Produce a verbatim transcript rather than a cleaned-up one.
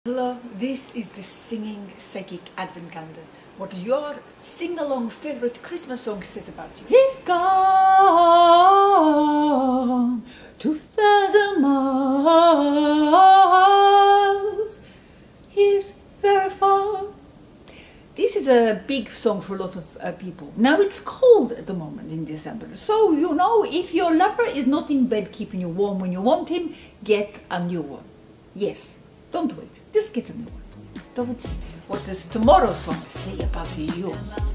Hello, this is the Singing Psychic Advent Calendar. What your sing-along favorite Christmas song says about you. He's gone two thousand miles. He's very far. This is a big song for a lot of uh, people. Now it's cold at the moment in December. So, you know, if your lover is not in bed keeping you warm when you want him, get a new one. Yes. Don't wait, just get a new one. Don't. What does tomorrow's song say about you?